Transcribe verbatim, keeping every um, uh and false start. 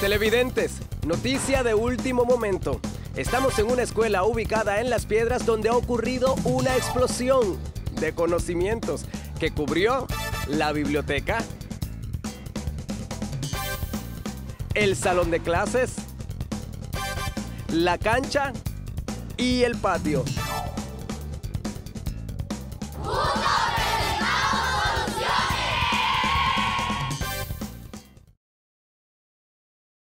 Televidentes, noticia de último momento. Estamos en una escuela ubicada en Las Piedras donde ha ocurrido una explosión de conocimientos que cubrió la biblioteca, el salón de clases, la cancha y el patio.